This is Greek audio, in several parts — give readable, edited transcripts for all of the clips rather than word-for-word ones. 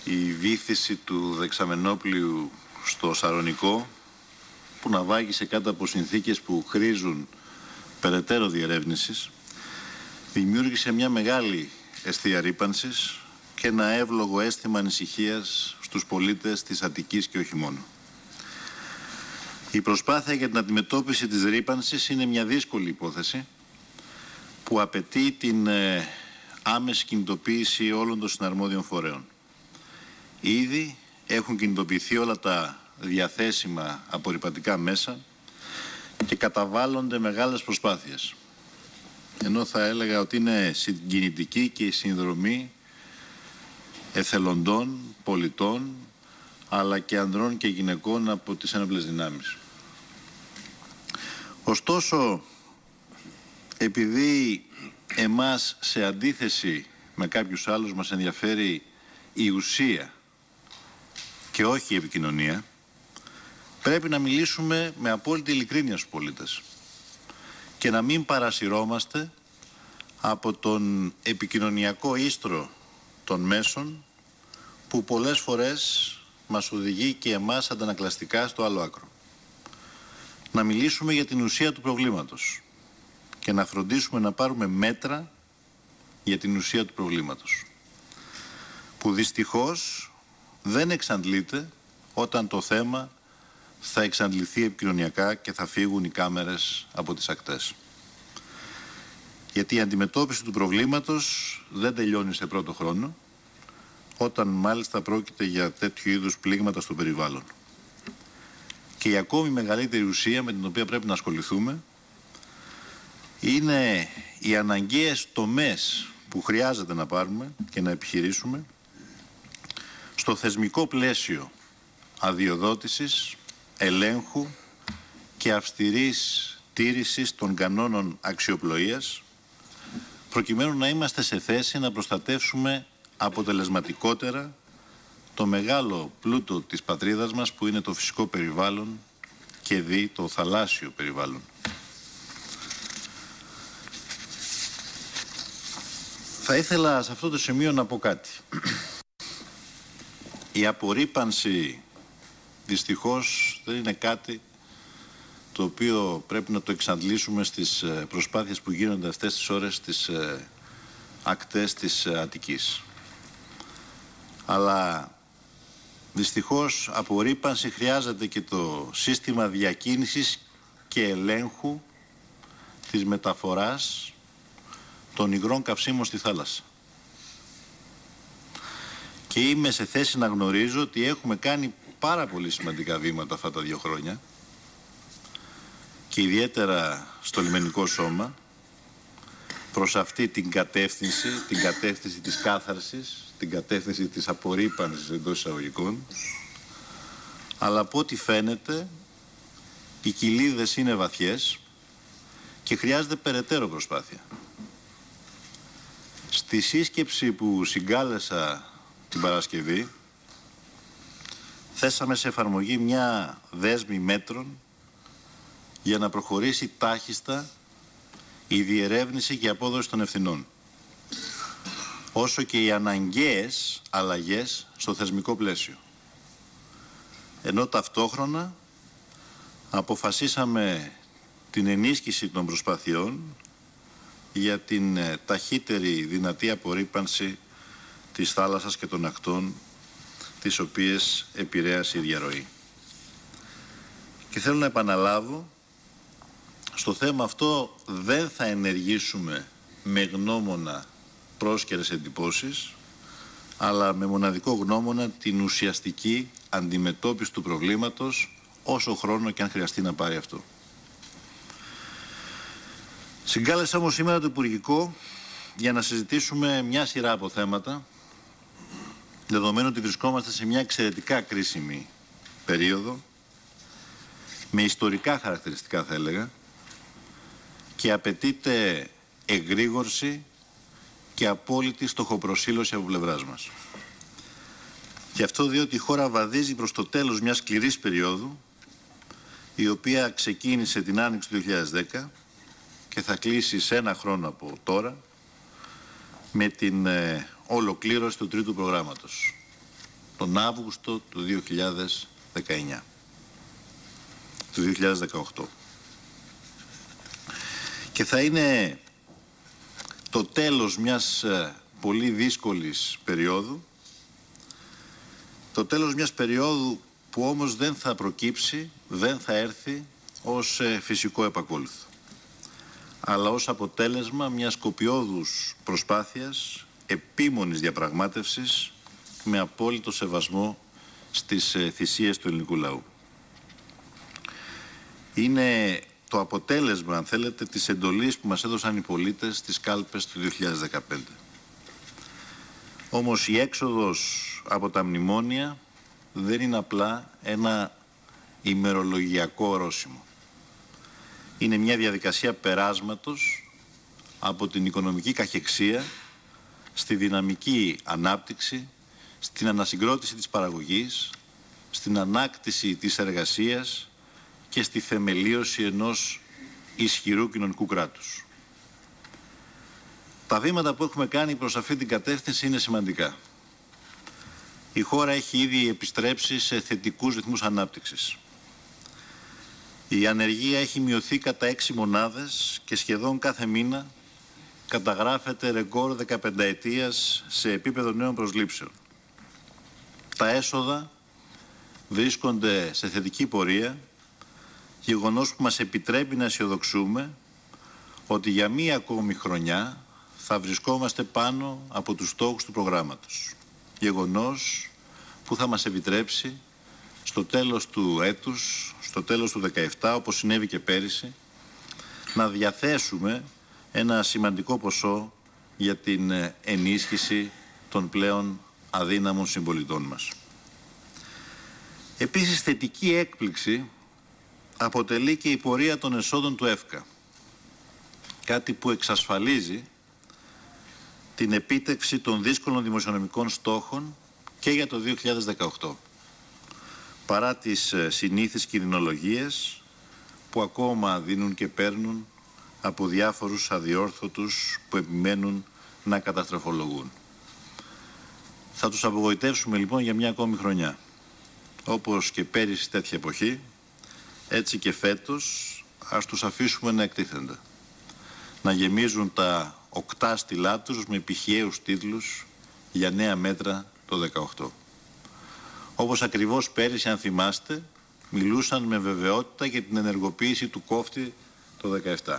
η βύθιση του δεξαμενόπλοιου στο Σαρονικό, που ναυάγησε κάτω από συνθήκες που χρήζουν περαιτέρω διερεύνησης, δημιούργησε μια μεγάλη αιστεία ρύπανσης και ένα εύλογο αίσθημα ανησυχίας στους πολίτες της Αττικής και όχι μόνο. Η προσπάθεια για την αντιμετώπιση της ρύπανσης είναι μια δύσκολη υπόθεση που απαιτεί την άμεση κινητοποίηση όλων των συναρμόδιων φορέων. Ήδη έχουν κινητοποιηθεί όλα τα διαθέσιμα απορρυπαντικά μέσα και καταβάλλονται μεγάλες προσπάθειες. Ενώ θα έλεγα ότι είναι συγκινητική και η συνδρομή εθελοντών, πολιτών, αλλά και ανδρών και γυναικών από τις ένοπλες δυνάμεις. Ωστόσο, επειδή εμάς σε αντίθεση με κάποιους άλλους μας ενδιαφέρει η ουσία και όχι η επικοινωνία, πρέπει να μιλήσουμε με απόλυτη ειλικρίνεια στους πολίτες και να μην παρασυρώμαστε από τον επικοινωνιακό ίστρο των μέσων που πολλές φορές μας οδηγεί και εμάς αντανακλαστικά στο άλλο άκρο. Να μιλήσουμε για την ουσία του προβλήματος και να φροντίσουμε να πάρουμε μέτρα για την ουσία του προβλήματος, που δυστυχώς δεν εξαντλείται όταν το θέμα θα εξαντληθεί επικοινωνιακά και θα φύγουν οι κάμερες από τις ακτές. Γιατί η αντιμετώπιση του προβλήματος δεν τελειώνει σε πρώτο χρόνο, όταν μάλιστα πρόκειται για τέτοιου είδους πλήγματα στο περιβάλλον. Και η ακόμη μεγαλύτερη ουσία με την οποία πρέπει να ασχοληθούμε είναι οι αναγκαίες τομές που χρειάζεται να πάρουμε και να επιχειρήσουμε στο θεσμικό πλαίσιο αδειοδότησης, ελέγχου και αυστηρής τήρησης των κανόνων αξιοπλοείας, προκειμένου να είμαστε σε θέση να προστατεύσουμε αποτελεσματικότερα το μεγάλο πλούτο της πατρίδας μας, που είναι το φυσικό περιβάλλον και το θαλάσσιο περιβάλλον. Θα ήθελα σε αυτό το σημείο να πω κάτι. Η απορρίπανση δυστυχώς δεν είναι κάτι το οποίο πρέπει να το εξαντλήσουμε στις προσπάθειες που γίνονται αυτές τις ώρες στις ακτές της Αττικής. Αλλά δυστυχώς απορρίπανση χρειάζεται και το σύστημα διακίνησης και ελέγχου της μεταφοράς των υγρών καυσίμων στη θάλασσα. Και είμαι σε θέση να γνωρίζω ότι έχουμε κάνει πάρα πολύ σημαντικά βήματα αυτά τα 2 χρόνια και ιδιαίτερα στο λιμενικό σώμα προς αυτή την κατεύθυνση της κάθαρσης, την κατεύθυνση της απορρίπανσης εντός εισαγωγικών, αλλά από ό,τι φαίνεται οι κοιλίδες είναι βαθιές και χρειάζεται περαιτέρω προσπάθεια. Στη σύσκεψη που συγκάλεσα την Παρασκευή θέσαμε σε εφαρμογή μια δέσμη μέτρων για να προχωρήσει τάχιστα η διερεύνηση και απόδοση των ευθυνών, όσο και οι αναγκαίες αλλαγές στο θεσμικό πλαίσιο. Ενώ ταυτόχρονα αποφασίσαμε την ενίσχυση των προσπαθειών για την ταχύτερη δυνατή απορρίπανση της θάλασσας και των ακτών, τις οποίες επηρέασε η διαρροή. Και θέλω να επαναλάβω, στο θέμα αυτό δεν θα ενεργήσουμε με γνώμονα πρόσκαιρες εντυπώσεις, αλλά με μοναδικό γνώμονα την ουσιαστική αντιμετώπιση του προβλήματος, όσο χρόνο και αν χρειαστεί να πάρει αυτό. Συγκάλεσα όμως σήμερα το Υπουργικό για να συζητήσουμε μια σειρά από θέματα, δεδομένου ότι βρισκόμαστε σε μια εξαιρετικά κρίσιμη περίοδο, με ιστορικά χαρακτηριστικά θα έλεγα, και απαιτείται εγρήγορση και απόλυτη στοχοπροσήλωση από πλευράς μας. Και αυτό διότι η χώρα βαδίζει προς το τέλος μιας σκληρής περίοδου, η οποία ξεκίνησε την άνοιξη του 2010 και θα κλείσει σε 1 χρόνο από τώρα με την ολοκλήρωση του 3ου προγράμματος. τον Αύγουστο του 2019, του 2018. Και θα είναι το τέλος μιας πολύ δύσκολης περίοδου, το τέλος μιας περίοδου που όμως δεν θα προκύψει, δεν θα έρθει ως φυσικό επακόλουθο, αλλά ως αποτέλεσμα μιας κοπιώδους προσπάθειας επίμονης διαπραγμάτευσης με απόλυτο σεβασμό στις θυσίες του ελληνικού λαού. Είναι το αποτέλεσμα, αν θέλετε, της εντολής που μας έδωσαν οι πολίτες στις κάλπες του 2015. Όμως η έξοδος από τα μνημόνια δεν είναι απλά ένα ημερολογιακό ορόσημο. Είναι μια διαδικασία περάσματος από την οικονομική καχεξία στη δυναμική ανάπτυξη, στην ανασυγκρότηση της παραγωγής, στην ανάκτηση της εργασίας και στη θεμελίωση ενός ισχυρού κοινωνικού κράτους. Τα βήματα που έχουμε κάνει προς αυτή την κατεύθυνση είναι σημαντικά. Η χώρα έχει ήδη επιστρέψει σε θετικούς ρυθμούς ανάπτυξης. Η ανεργία έχει μειωθεί κατά 6 μονάδες και σχεδόν κάθε μήνα καταγράφεται ρεκόρ 15ετίας σε επίπεδο νέων προσλήψεων. Τα έσοδα βρίσκονται σε θετική πορεία, γεγονός που μας επιτρέπει να αισιοδοξούμε ότι για μία ακόμη χρονιά θα βρισκόμαστε πάνω από τους στόχους του προγράμματος. Γεγονός που θα μας επιτρέψει στο τέλος του έτους, στο τέλος του 2017, όπως συνέβη και πέρυσι, να διαθέσουμε ένα σημαντικό ποσό για την ενίσχυση των πλέον αδύναμων συμπολιτών μας. Επίσης, θετική έκπληξη αποτελεί και η πορεία των εσόδων του ΕΦΚΑ, κάτι που εξασφαλίζει την επίτευξη των δύσκολων δημοσιονομικών στόχων και για το 2018, παρά τις συνήθεις κινδυνολογίες που ακόμα δίνουν και παίρνουν από διάφορους αδιόρθωτους που επιμένουν να καταστροφολογούν. Θα τους απογοητεύσουμε λοιπόν για μια ακόμη χρονιά. Όπως και πέρυσι τέτοια εποχή, έτσι και φέτος ας τους αφήσουμε να εκτίθενται. Να γεμίζουν τα οκτάστηλά τους με πηχιαίους τίτλους για νέα μέτρα το 2018. Όπως ακριβώς πέρυσι, αν θυμάστε, μιλούσαν με βεβαιότητα για την ενεργοποίηση του κόφτη το 2017.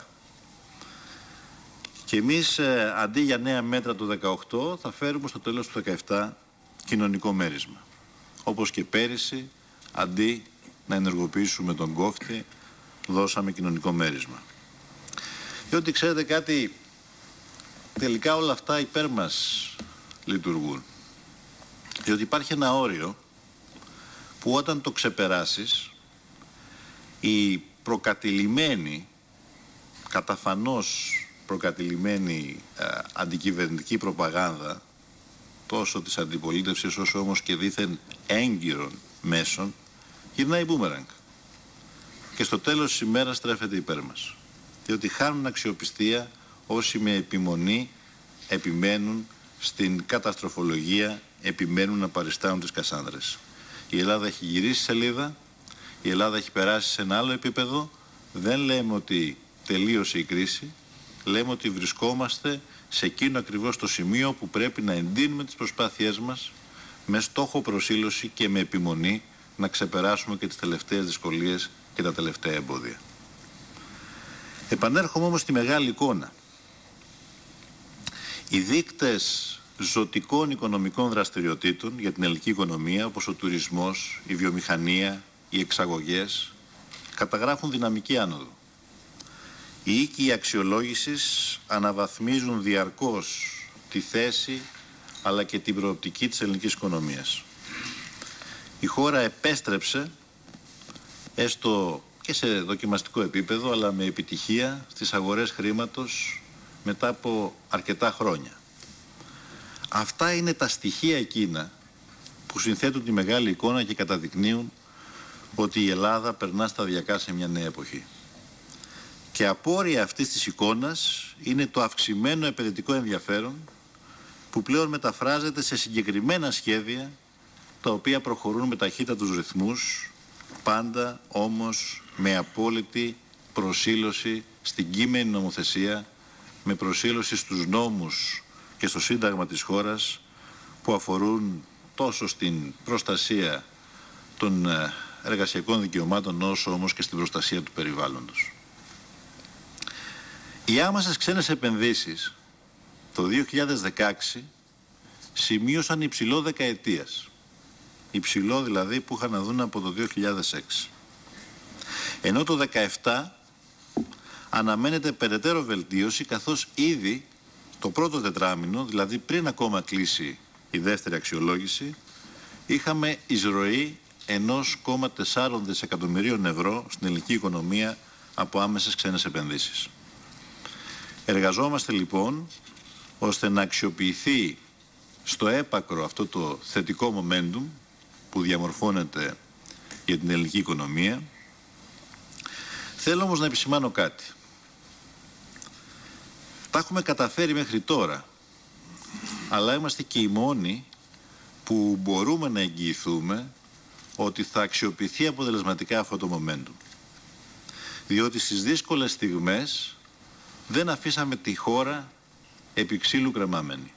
Και εμείς αντί για νέα μέτρα το 2018 θα φέρουμε στο τέλος του 2017 κοινωνικό μέρισμα. Όπως και πέρυσι, αντί να ενεργοποιήσουμε τον κόφτη, δώσαμε κοινωνικό μέρισμα. Διότι ξέρετε κάτι, τελικά όλα αυτά υπέρ μας λειτουργούν. Διότι υπάρχει ένα όριο που όταν το ξεπεράσεις, η προκατηλημένη, καταφανώς προκατηλημένη αντικυβερνητική προπαγάνδα, τόσο της αντιπολίτευσης όσο όμως και δήθεν έγκυρων μέσων, γυρνάει μπούμεραγκ. Και στο τέλος της ημέρας στρέφεται υπέρ μας. Διότι χάνουν αξιοπιστία όσοι με επιμονή επιμένουν στην καταστροφολογία, επιμένουν να παριστάνουν τις Κασάνδρες. Η Ελλάδα έχει γυρίσει σελίδα, η Ελλάδα έχει περάσει σε ένα άλλο επίπεδο. Δεν λέμε ότι τελείωσε η κρίση, λέμε ότι βρισκόμαστε σε εκείνο ακριβώς το σημείο που πρέπει να εντείνουμε τις προσπάθειές μας με στόχο προσήλωση και με επιμονή να ξεπεράσουμε και τις τελευταίες δυσκολίες και τα τελευταία εμπόδια. Επανέρχομαι όμως στη μεγάλη εικόνα. Οι δείκτες ζωτικών οικονομικών δραστηριοτήτων για την ελληνική οικονομία, όπως ο τουρισμός, η βιομηχανία, οι εξαγωγές, καταγράφουν δυναμική άνοδο. Οι οίκοι αξιολόγησης αναβαθμίζουν διαρκώς τη θέση αλλά και την προοπτική της ελληνικής οικονομίας. Η χώρα επέστρεψε, έστω και σε δοκιμαστικό επίπεδο, αλλά με επιτυχία στις αγορές χρήματος μετά από αρκετά χρόνια. Αυτά είναι τα στοιχεία εκείνα που συνθέτουν τη μεγάλη εικόνα και καταδεικνύουν ότι η Ελλάδα περνά σταδιακά σε μια νέα εποχή. Και απόρρια αυτής της εικόνας είναι το αυξημένο επενδυτικό ενδιαφέρον που πλέον μεταφράζεται σε συγκεκριμένα σχέδια τα οποία προχωρούν με ταχύτατους ρυθμούς, πάντα όμως με απόλυτη προσήλωση στην κείμενη νομοθεσία, με προσήλωση στους νόμους και στο Σύνταγμα της χώρας που αφορούν τόσο στην προστασία των εργασιακών δικαιωμάτων όσο όμως και στην προστασία του περιβάλλοντος. Οι άμεσες ξένες επενδύσεις το 2016 σημείωσαν υψηλό δεκαετίας. Υψηλό δηλαδή που είχαν να δουν από το 2006. Ενώ το 2017 αναμένεται περαιτέρω βελτίωση, καθώς ήδη το πρώτο τετράμινο, δηλαδή πριν ακόμα κλείσει η δεύτερη αξιολόγηση, είχαμε εισρωή 1,4 δισεκατομμυρίων ευρώ στην ελληνική οικονομία από άμεσες ξένες επενδύσεις. Εργαζόμαστε λοιπόν ώστε να αξιοποιηθεί στο έπακρο αυτό το θετικό momentum που διαμορφώνεται για την ελληνική οικονομία. Θέλω όμως να επισημάνω κάτι. Τα έχουμε καταφέρει μέχρι τώρα, αλλά είμαστε και οι μόνοι που μπορούμε να εγγυηθούμε ότι θα αξιοποιηθεί αποτελεσματικά αυτό το momentum. Διότι στις δύσκολες στιγμές δεν αφήσαμε τη χώρα επί ξύλου κρεμάμενη.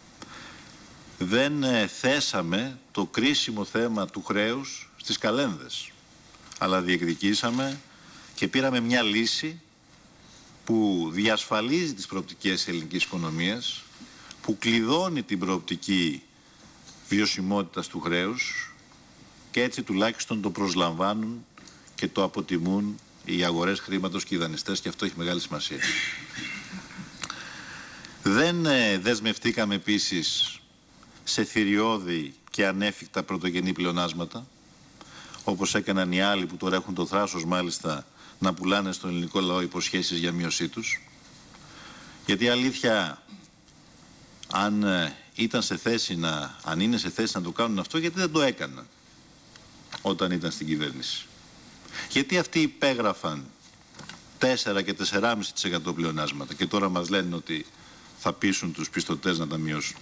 Δεν θέσαμε το κρίσιμο θέμα του χρέους στις καλένδες, αλλά διεκδικήσαμε και πήραμε μια λύση που διασφαλίζει τις προοπτικές της ελληνικής οικονομίας, που κλειδώνει την προοπτική βιωσιμότητας του χρέους και έτσι τουλάχιστον το προσλαμβάνουν και το αποτιμούν οι αγορές χρήματος και οι δανειστές, και αυτό έχει μεγάλη σημασία. Δεν δεσμευτήκαμε επίσης σε θηριώδη και ανέφικτα πρωτογενή πλεονάσματα, όπως έκαναν οι άλλοι που τώρα έχουν το θράσος μάλιστα να πουλάνε στον ελληνικό λαό υποσχέσεις για μείωσή τους. Γιατί αλήθεια, αν είναι σε θέση να το κάνουν αυτό, γιατί δεν το έκαναν όταν ήταν στην κυβέρνηση? Γιατί αυτοί υπέγραφαν 4 και 4,5% πλεονάσματα και τώρα μας λένε ότι θα πείσουν τους πιστωτές να τα μειώσουν?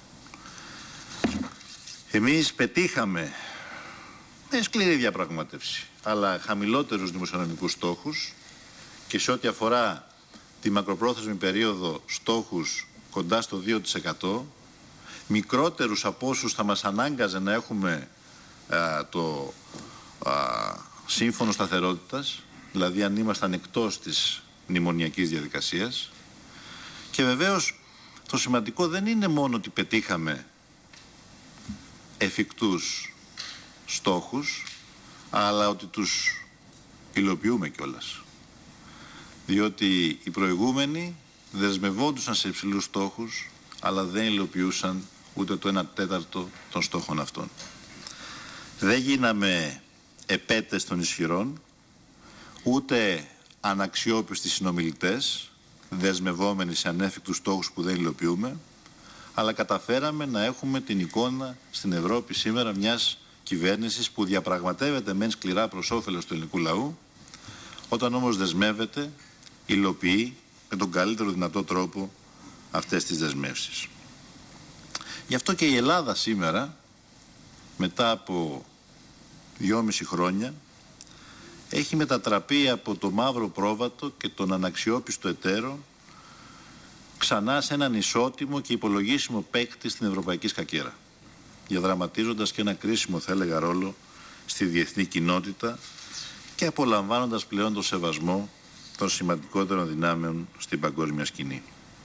Εμείς πετύχαμε με σκληρή διαπραγμάτευση, αλλά χαμηλότερους δημοσιονομικούς στόχους και σε ό,τι αφορά τη μακροπρόθεσμη περίοδο στόχους κοντά στο 2%, μικρότερους από όσους θα μας ανάγκαζε να έχουμε το σύμφωνο σταθερότητας, δηλαδή αν ήμασταν εκτός της μνημονιακής διαδικασίας. Και βεβαίως το σημαντικό δεν είναι μόνο ότι πετύχαμε εφικτούς στόχους, αλλά ότι τους υλοποιούμε κιόλας. Διότι οι προηγούμενοι δεσμευόντουσαν σε υψηλούς στόχους, αλλά δεν υλοποιούσαν ούτε το 1/4 των στόχων αυτών. Δεν γίναμε επέτες των ισχυρών, ούτε αναξιόπιστοι συνομιλητές, δεσμευόμενοι σε ανέφικτους στόχους που δεν υλοποιούμε, αλλά καταφέραμε να έχουμε την εικόνα στην Ευρώπη σήμερα μιας κυβέρνησης που διαπραγματεύεται μεν σκληρά προς όφελος του ελληνικού λαού, όταν όμως δεσμεύεται, υλοποιεί με τον καλύτερο δυνατό τρόπο αυτές τις δεσμεύσεις. Γι' αυτό και η Ελλάδα σήμερα, μετά από 2,5 χρόνια, έχει μετατραπεί από το μαύρο πρόβατο και τον αναξιόπιστο εταίρο ξανά σε έναν ισότιμο και υπολογίσιμο παίκτη στην ευρωπαϊκή σκακέρα, διαδραματίζοντας και ένα κρίσιμο, θα έλεγα, ρόλο στη διεθνή κοινότητα και απολαμβάνοντας πλέον το σεβασμό των σημαντικότερων δυνάμεων στην παγκόσμια σκηνή.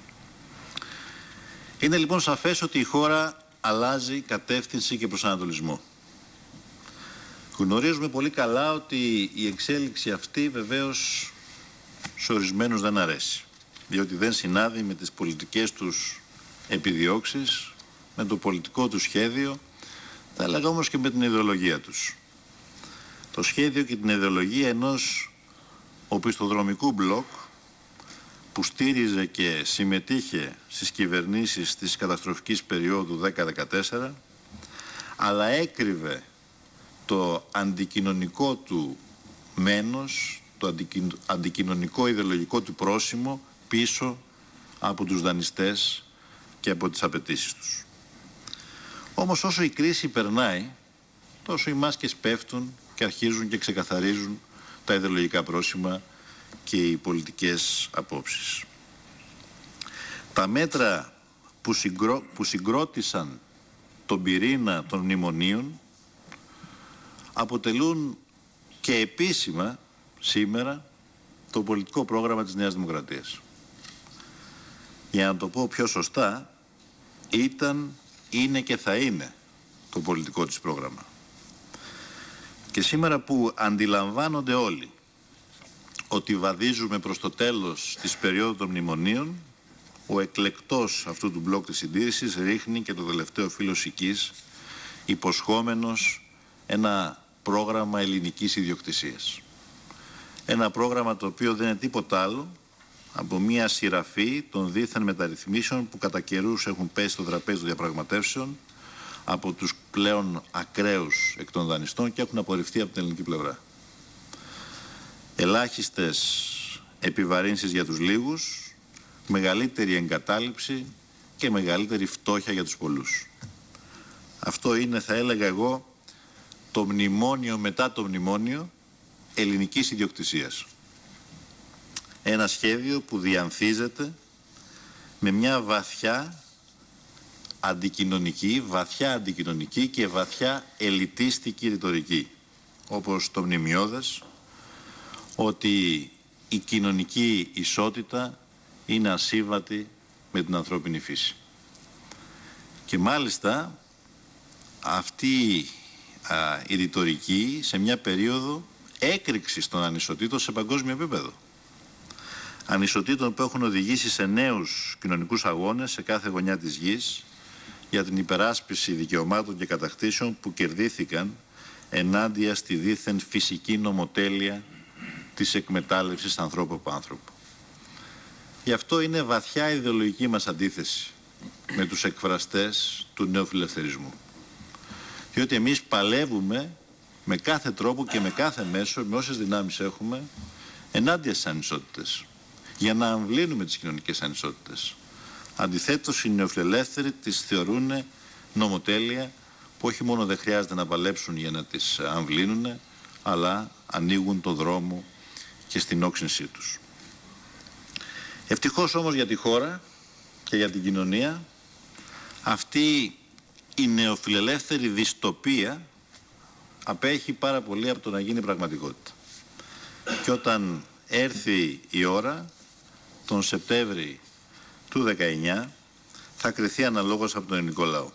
Είναι λοιπόν σαφές ότι η χώρα αλλάζει κατεύθυνση και προσανατολισμό. Γνωρίζουμε πολύ καλά ότι η εξέλιξη αυτή βεβαίως σε ορισμένους δεν αρέσει, διότι δεν συνάδει με τις πολιτικές τους επιδιώξεις, με το πολιτικό του σχέδιο, θα έλεγα όμως και με την ιδεολογία τους. Το σχέδιο και την ιδεολογία ενός οπισθοδρομικού μπλοκ που στήριζε και συμμετείχε στις κυβερνήσεις της καταστροφικής περίοδου 10-14, αλλά έκρυβε το αντικοινωνικό του μένος, το αντικοινωνικό ιδεολογικό του πρόσημο πίσω από τους δανειστές και από τις απαιτήσεις τους. Όμως όσο η κρίση περνάει, τόσο οι μάσκες πέφτουν και αρχίζουν και ξεκαθαρίζουν τα ιδεολογικά πρόσημα και οι πολιτικές απόψεις. Τα μέτρα που συγκρότησαν τον πυρήνα των μνημονίων αποτελούν και επίσημα σήμερα το πολιτικό πρόγραμμα της Νέας Δημοκρατίας. Για να το πω πιο σωστά, ήταν, είναι και θα είναι το πολιτικό της πρόγραμμα. Και σήμερα που αντιλαμβάνονται όλοι ότι βαδίζουμε προς το τέλος της περίοδου των μνημονίων, ο εκλεκτός αυτού του μπλοκ της συντήρησης ρίχνει και το τελευταίο φύλλο σικής, υποσχόμενος ένα πρόγραμμα ελληνικής ιδιοκτησίας. Ένα πρόγραμμα το οποίο δεν είναι τίποτα άλλο από μια σειραφή των δίθεν μεταρρυθμίσεων που κατά καιρούς έχουν πέσει στο τραπέζι των διαπραγματεύσεων από τους πλέον ακραίους εκ των δανειστών και έχουν απορριφθεί από την ελληνική πλευρά. Ελάχιστες επιβαρύνσεις για τους λίγους, μεγαλύτερη εγκατάλειψη και μεγαλύτερη φτώχεια για τους πολλούς. Αυτό είναι, θα έλεγα εγώ, το μνημόνιο μετά το μνημόνιο ελληνικής ιδιοκτησίας. Ένα σχέδιο που διανθίζεται με μια βαθιά αντικοινωνική και βαθιά ελιτίστικη ρητορική, όπως το μνημιώδες, ότι η κοινωνική ισότητα είναι ασύμβατη με την ανθρώπινη φύση. Και μάλιστα αυτή η ρητορική σε μια περίοδο έκρηξης των ανισοτήτων σε παγκόσμιο επίπεδο. Ανισοτήτων που έχουν οδηγήσει σε νέους κοινωνικούς αγώνες σε κάθε γωνιά της γης για την υπεράσπιση δικαιωμάτων και κατακτήσεων που κερδίθηκαν ενάντια στη δίθεν φυσική νομοτέλεια της εκμετάλλευσης ανθρώπου από άνθρωπο. Γι' αυτό είναι βαθιά ιδεολογική μας αντίθεση με τους εκφραστές του νεοφιλελευθερισμού. Διότι εμείς παλεύουμε με κάθε τρόπο και με κάθε μέσο, με όσες δυνάμεις έχουμε, ενάντια στις ανισότητες, για να αμβλύνουμε τις κοινωνικές ανισότητες. Αντιθέτως, οι νεοφιλελεύθεροι τις θεωρούν νομοτέλεια που όχι μόνο δεν χρειάζεται να παλέψουν για να τις αμβλύνουν, αλλά ανοίγουν το δρόμο και στην όξυνσή τους. Ευτυχώς όμως για τη χώρα και για την κοινωνία, αυτή η νεοφιλελεύθερη δυστοπία απέχει πάρα πολύ από το να γίνει πραγματικότητα. Και όταν έρθει η ώρα, τον Σεπτέμβρη του 19, θα κριθεί αναλόγως από τον ελληνικό λαό.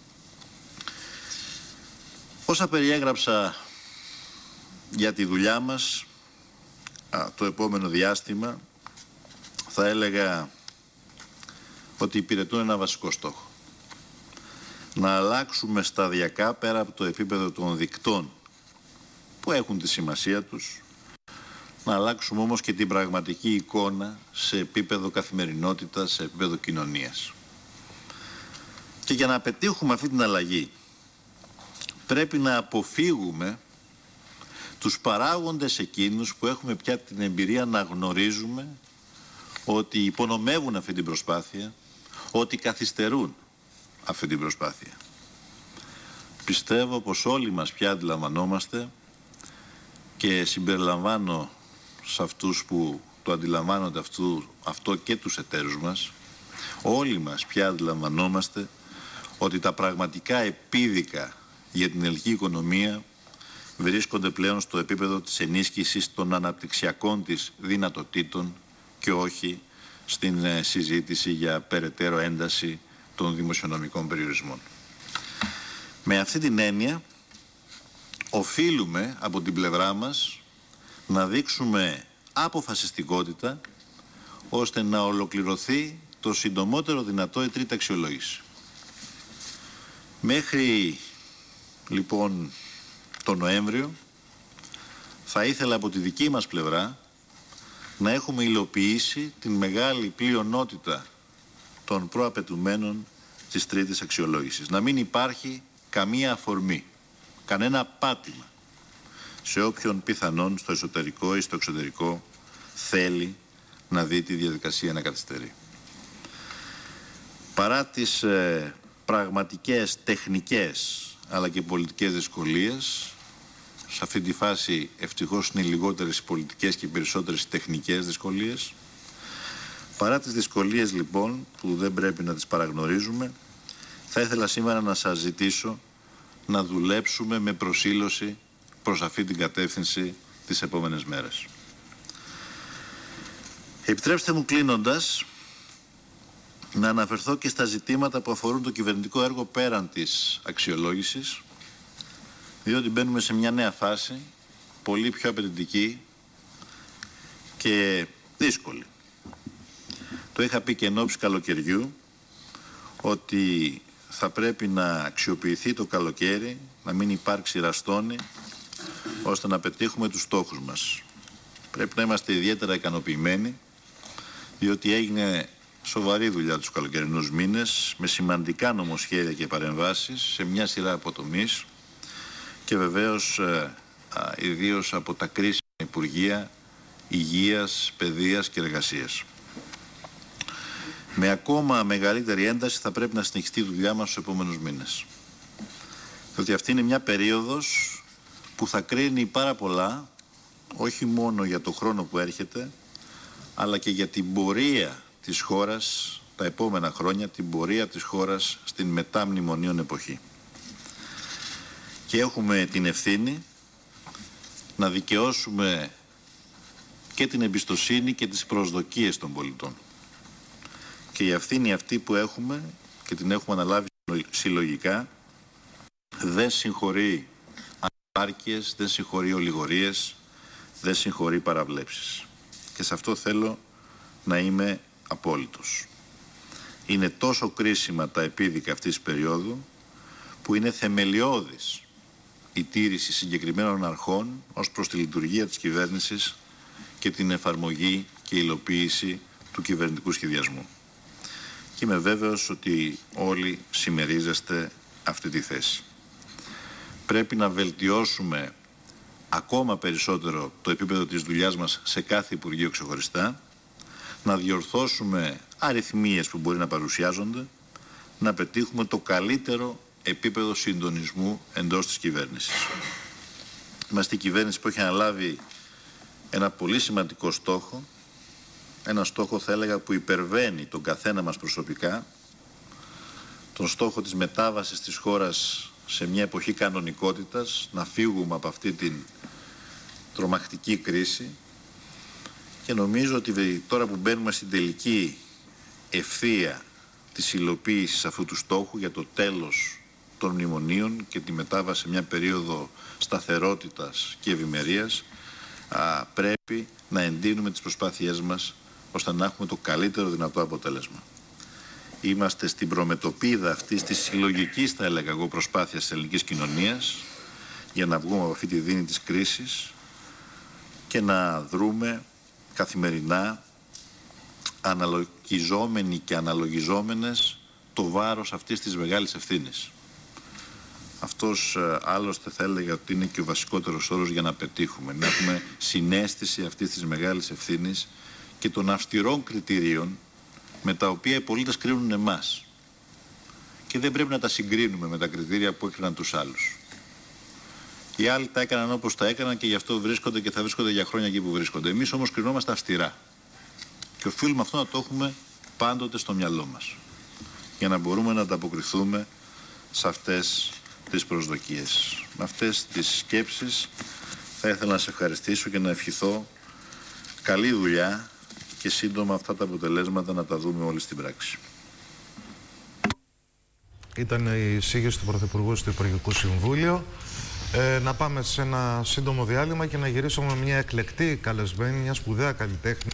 Όσα περιέγραψα για τη δουλειά μας το επόμενο διάστημα, θα έλεγα ότι υπηρετούν ένα βασικό στόχο. Να αλλάξουμε σταδιακά πέρα από το επίπεδο των δικτών που έχουν τη σημασία τους, να αλλάξουμε όμως και την πραγματική εικόνα σε επίπεδο καθημερινότητας, σε επίπεδο κοινωνίας. Και για να πετύχουμε αυτή την αλλαγή πρέπει να αποφύγουμε τους παράγοντες εκείνους που έχουμε πια την εμπειρία να γνωρίζουμε ότι υπονομεύουν αυτή την προσπάθεια, ότι καθυστερούν αυτή την προσπάθεια. Πιστεύω πως όλοι μας πια αντιλαμβανόμαστε και συμπεριλαμβάνω σε αυτούς που το αντιλαμβάνονται αυτό και τους εταίρους μας, όλοι μας πια αντιλαμβανόμαστε ότι τα πραγματικά επίδικα για την ελληνική οικονομία βρίσκονται πλέον στο επίπεδο της ενίσχυσης των αναπτυξιακών της δυνατοτήτων και όχι στην συζήτηση για περαιτέρω ένταση των δημοσιονομικών περιορισμών. Με αυτή την έννοια, οφείλουμε από την πλευρά μας να δείξουμε αποφασιστικότητα ώστε να ολοκληρωθεί το συντομότερο δυνατό η τρίτη αξιολόγηση. Μέχρι λοιπόν το Νοέμβριο θα ήθελα από τη δική μας πλευρά να έχουμε υλοποιήσει την μεγάλη πλειονότητα των προαπαιτουμένων της τρίτης αξιολόγησης. Να μην υπάρχει καμία αφορμή, κανένα πάτημα σε όποιον πιθανόν στο εσωτερικό ή στο εξωτερικό θέλει να δει τη διαδικασία να καθυστερεί. Παρά τις πραγματικές τεχνικές αλλά και πολιτικές δυσκολίες. Σε αυτή τη φάση ευτυχώς είναι λιγότερες οι πολιτικές και περισσότερες οι τεχνικές δυσκολίες. Παρά τις δυσκολίες λοιπόν που δεν πρέπει να τις παραγνωρίζουμε, θα ήθελα σήμερα να σας ζητήσω να δουλέψουμε με προσήλωση προς αυτή την κατεύθυνση τις επόμενες μέρες. Επιτρέψτε μου κλείνοντας να αναφερθώ και στα ζητήματα που αφορούν το κυβερνητικό έργο πέραν της αξιολόγησης, διότι μπαίνουμε σε μια νέα φάση, πολύ πιο απαιτητική και δύσκολη. Το είχα πει και εν ώψη καλοκαιριού, ότι θα πρέπει να αξιοποιηθεί το καλοκαίρι, να μην υπάρξει ραστόνι, ώστε να πετύχουμε τους στόχους μας. Πρέπει να είμαστε ιδιαίτερα ικανοποιημένοι, διότι έγινε σοβαρή δουλειά τους καλοκαιρινούς μήνες, με σημαντικά νομοσχέδια και παρεμβάσεις σε μια σειρά από τομείς και βεβαίως ιδίως από τα κρίσιμα Υπουργεία Υγείας, Παιδείας και Εργασίας. Με ακόμα μεγαλύτερη ένταση θα πρέπει να συνεχιστεί η δουλειά μας στους επόμενους μήνες. Διότι αυτή είναι μια περίοδος που θα κρίνει πάρα πολλά, όχι μόνο για το χρόνο που έρχεται, αλλά και για την πορεία της χώρας τα επόμενα χρόνια, την πορεία της χώρας στην μετά μνημονίων εποχή. Και έχουμε την ευθύνη να δικαιώσουμε και την εμπιστοσύνη και τις προσδοκίες των πολιτών. Και η ευθύνη αυτή που έχουμε και την έχουμε αναλάβει συλλογικά δεν συγχωρεί ανεπάρκειες, δεν συγχωρεί ολιγορίες, δεν συγχωρεί παραβλέψεις. Και σε αυτό θέλω να είμαι απόλυτος. Είναι τόσο κρίσιμα τα επίδικα αυτής της περίοδου που είναι θεμελιώδης η τήρηση συγκεκριμένων αρχών ως προς τη λειτουργία της κυβέρνησης και την εφαρμογή και υλοποίηση του κυβερνητικού σχεδιασμού. Και είμαι βέβαιος ότι όλοι συμμερίζεστε αυτή τη θέση. Πρέπει να βελτιώσουμε ακόμα περισσότερο το επίπεδο της δουλειάς μας σε κάθε Υπουργείο ξεχωριστά, να διορθώσουμε αριθμίες που μπορεί να παρουσιάζονται, να πετύχουμε το καλύτερο επίπεδο συντονισμού εντός της κυβέρνησης. Είμαστε η κυβέρνηση που έχει αναλάβει ένα πολύ σημαντικό στόχο, ένα στόχο θα έλεγα που υπερβαίνει τον καθένα μας προσωπικά, τον στόχο της μετάβασης της χώρας σε μια εποχή κανονικότητας, να φύγουμε από αυτή την τρομακτική κρίση, και νομίζω ότι τώρα που μπαίνουμε στην τελική ευθεία της υλοποίησης αυτού του στόχου για το τέλος των μνημονίων και τη μετάβαση σε μια περίοδο σταθερότητας και ευημερίας, πρέπει να εντείνουμε τις προσπάθειές μας ώστε να έχουμε το καλύτερο δυνατό αποτέλεσμα. Είμαστε στην προμετωπίδα αυτής της συλλογικής, θα έλεγα εγώ, προσπάθειας της ελληνικής κοινωνίας για να βγούμε από αυτή τη δίνη της κρίσης και να δρούμε καθημερινά αναλογιζόμενοι και αναλογιζόμενες το βάρος αυτής της μεγάλης ευθύνης. Αυτός άλλωστε θα έλεγα ότι είναι και ο βασικότερος όρος για να πετύχουμε. Να έχουμε συναίσθηση αυτής της μεγάλης ευθύνης και των αυστηρών κριτηρίων με τα οποία οι πολίτες κρίνουν εμάς. Και δεν πρέπει να τα συγκρίνουμε με τα κριτήρια που έκριναν τους άλλους. Οι άλλοι τα έκαναν όπως τα έκαναν και γι' αυτό βρίσκονται και θα βρίσκονται για χρόνια εκεί που βρίσκονται. Εμείς όμως κρινόμαστε αυστηρά. Και οφείλουμε αυτό να το έχουμε πάντοτε στο μυαλό μας. Για να μπορούμε να ανταποκριθούμε σε αυτές τις προσδοκίες. Με αυτές τις σκέψεις θα ήθελα να σε ευχαριστήσω και να ευχηθώ καλή δουλειά και σύντομα αυτά τα αποτελέσματα να τα δούμε όλοι στην πράξη. Ήταν η εισήγηση του Πρωθυπουργού στο Υπουργικό Συμβούλιο. Να πάμε σε ένα σύντομο διάλειμμα και να γυρίσουμε με μια εκλεκτή καλεσμένη, μια σπουδαία καλλιτέχνη.